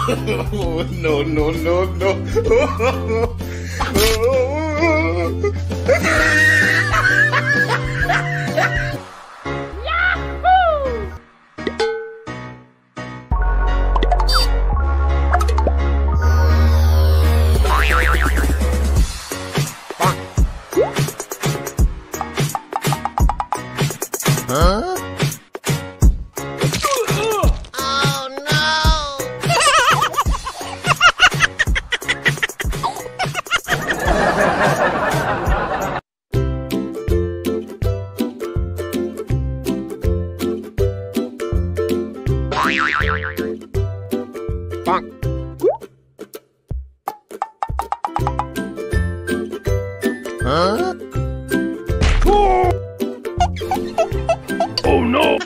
No, no, no, no. Oh no!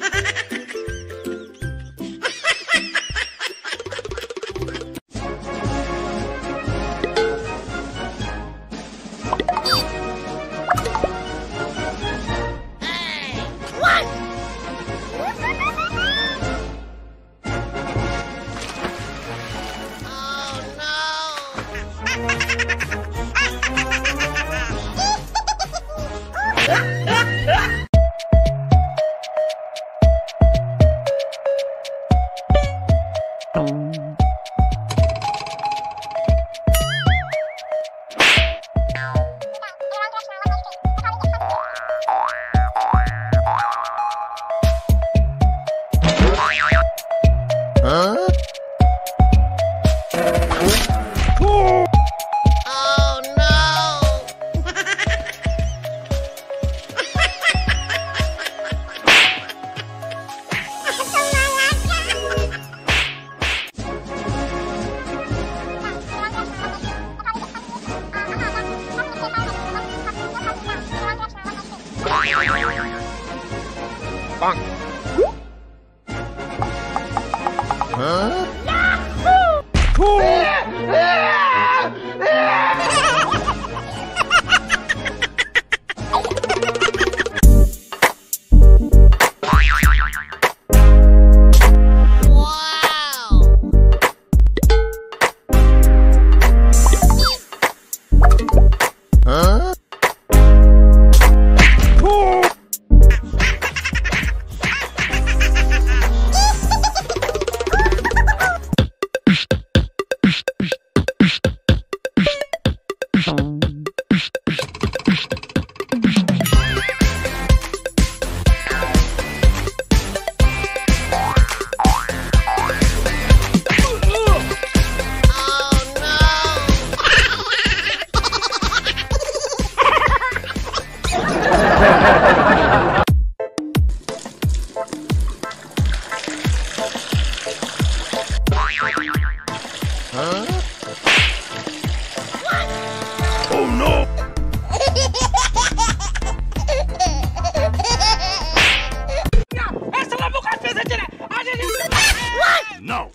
No!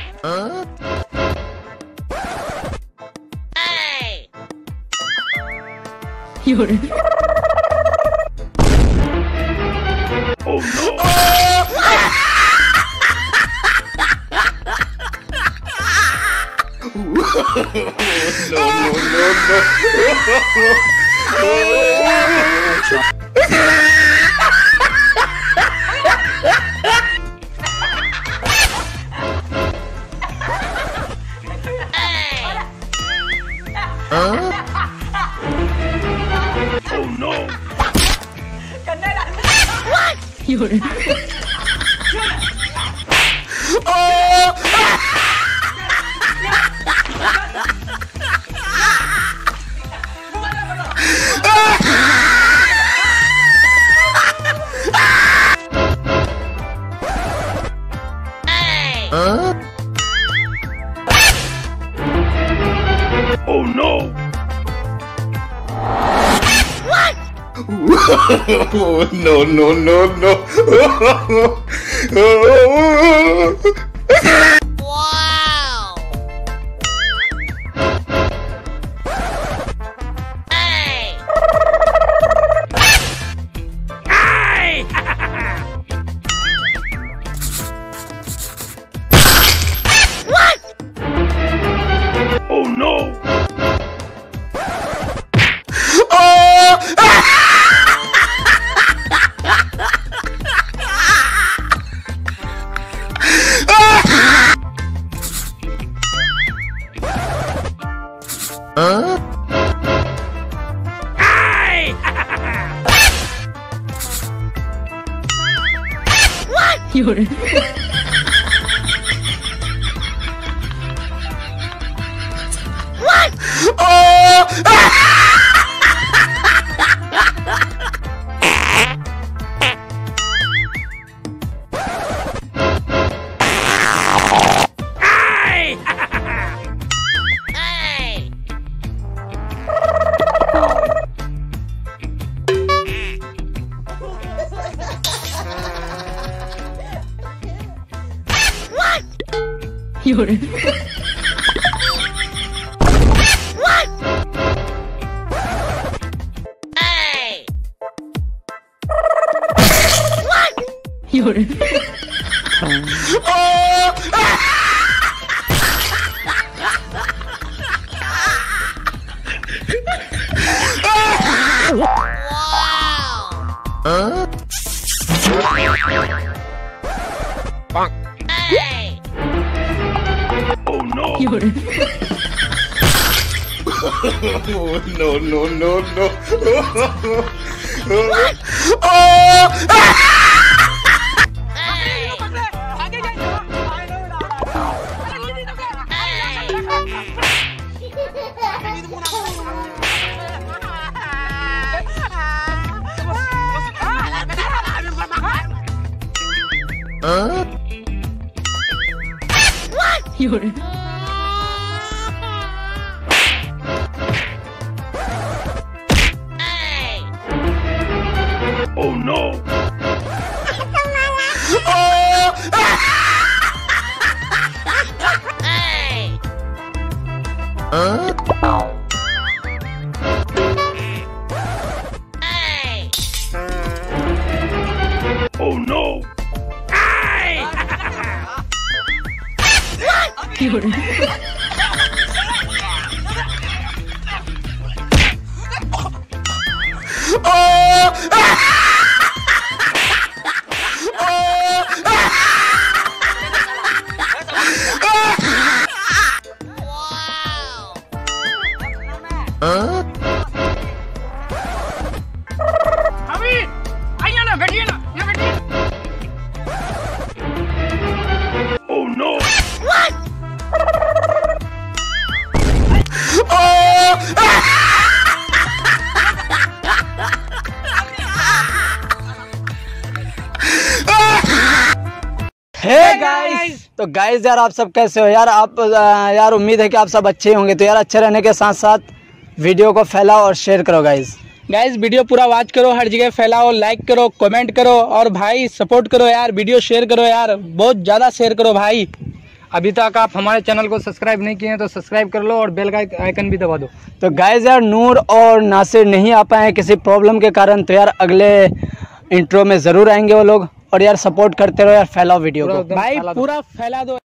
Hey! Oh no! Oh no! Oh no! No, no, no, no. Wow! Hey! Hey! What? No, no, no, no. Oh no! Oh no! Oh no! Hey guys, तो guys यार आप सब कैसे हो यार? आप यार उम्मीद है कि आप सब अच्छे होंगे। तो यार अच्छे रहने के साथ साथ वीडियो को फैलाओ और शेयर करो गाइस। वीडियो पूरा वॉच करो, हर जगह फैलाओ, लाइक करो, कमेंट करो और भाई सपोर्ट करो यार, वीडियो शेयर करो यार, बहुत ज़्यादा शेयर करो भाई। अभी तक आप हमारे चैनल को सब्सक्राइब नहीं किए हैं तो सब्सक्राइब कर लो और बेल का आइकन भी दबा दो। तो गाइस यार नूर और नासिर नहीं आ पाए किसी प्रॉब्लम के कारण, तो यार अगले इंट्रो में ज़रूर आएंगे वो लोग। और यार सपोर्ट करते रहो यार, फैलाओ वीडियो को भाई, पूरा फैला दो।